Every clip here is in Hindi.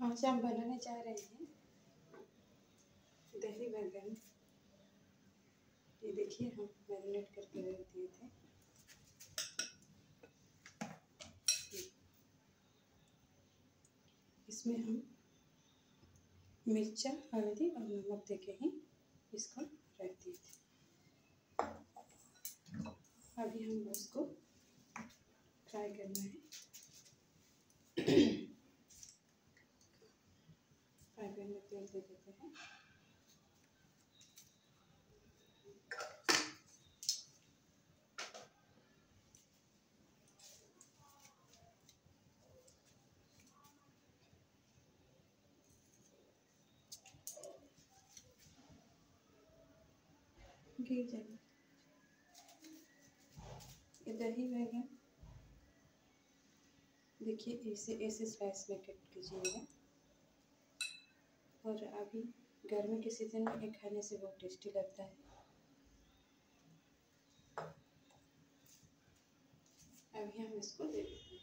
आज हम बनाने जा रहे हैं दही बैंगन। ये देखिए हम मैरिनेट करके रख दिए थे। इसमें हम मिर्चा, हल्दी और नमक देके ही इसको रख दिए थे। अभी हम उसको फ्राई करना है। फ्राई पैन में तेल दे देते हैं। गिर जाएगा। ये दही बैंगन देखिए ऐसे स्लाइस में कट कीजिएगा। और अभी गर्मी के सीज़न में ये खाने से बहुत टेस्टी लगता है। अभी हम इसको दे देते हैं।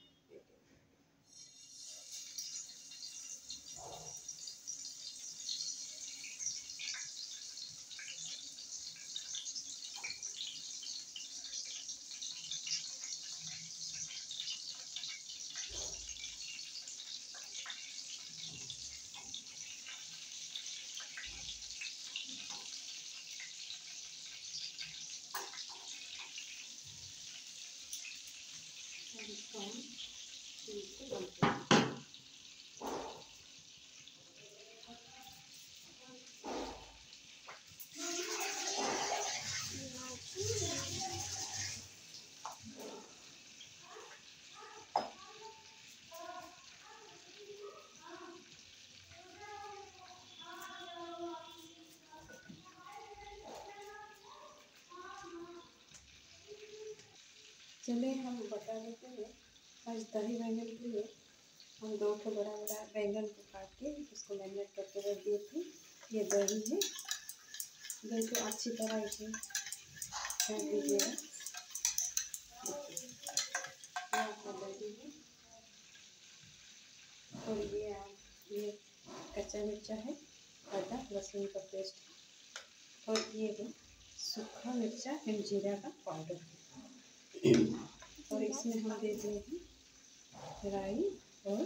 चलिए हम बता देते हैं। आज दही बैंगन के लिए हम 2 बड़ा बड़ा बैंगन को काट के उसको मैरिनेट करके रख दिए थे। ये दही है। दही को अच्छी तरह इसे फेंट दीजिएगा। आपका दही है। और ये कच्चा मिर्चा है, अदरक लहसुन का पेस्ट है। और ये है सूखा मिर्चा एंड जीरा का पाउडर है। और इसमें हम दे दिए हैं राई और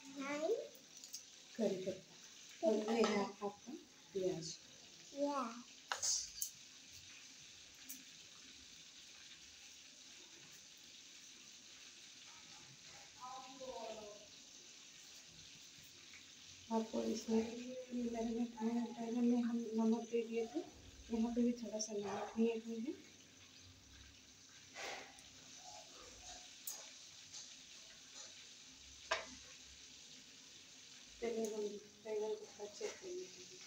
करी पत्ता। और ये है आपका प्याज। आपको इसमें बैंगन में हम नमक दे दिए थे। यहाँ पे भी थोड़ा सा नमक लिए हुए हैं। पहले हम बैंगन को थोड़ा चेक कर लेते हैं।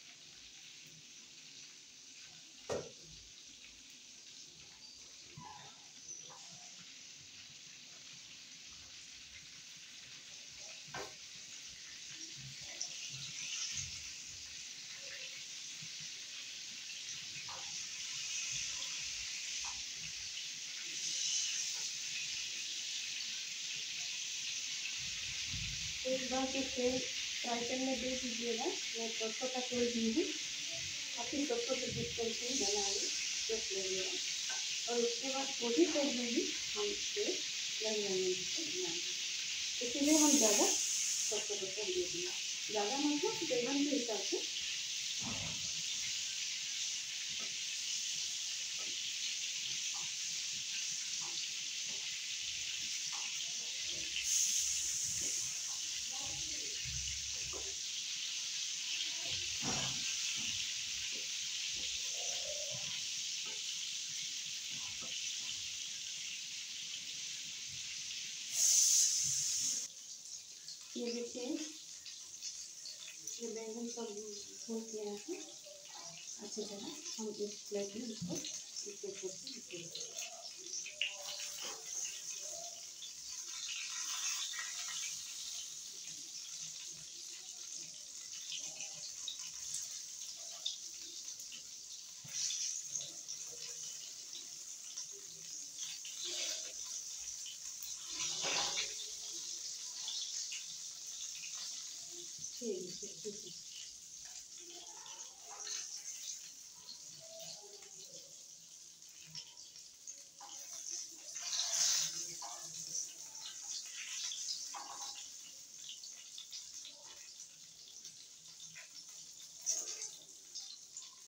एक बार तो तेल फ्राई पैन में दे दीजिएगा। वो सरसों का तेल दीजिए। अपनी सरसों के बीच तेल से बनाइए, रख लीजिएगा। और उसके बाद वही तेल में भी हम तेल बनाएंगे। इसीलिए हम ज़्यादा सरसों का तेल दे देंगे। ज़्यादा मतलब बैंगन के हिसाब से। ये देखिए ये बैंगन सब भून किया है अच्छी तरह। हम इस प्लेट में इसको एक एक करके ठीक है ठीक है।